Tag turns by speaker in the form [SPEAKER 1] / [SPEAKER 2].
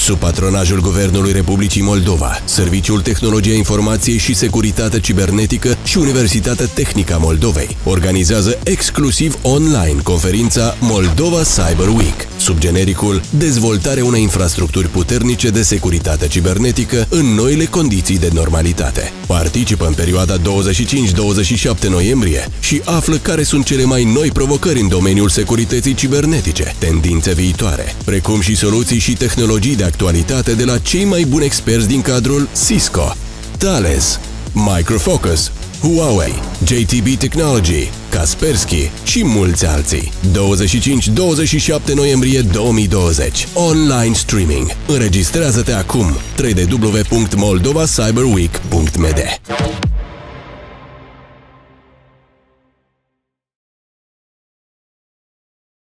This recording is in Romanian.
[SPEAKER 1] Sub patronajul Guvernului Republicii Moldova, Serviciul Tehnologia Informației și Securitate Cibernetică și Universitatea Tehnică a Moldovei organizează exclusiv online conferința Moldova Cyber Week, sub genericul Dezvoltare unei infrastructuri puternice de securitate cibernetică în noile condiții de normalitate. Participă în perioada 25-27 noiembrie și află care sunt cele mai noi provocări în domeniul securității cibernetice, tendințe viitoare, precum și soluții și tehnologii de actualitate de la cei mai buni experți din cadrul Cisco, Thales, Micro Focus, Huawei, JTB Technology, Kaspersky și mulți alții. 25-27 noiembrie 2020. Online streaming. Înregistrează-te acum. www.moldovacyberweek.md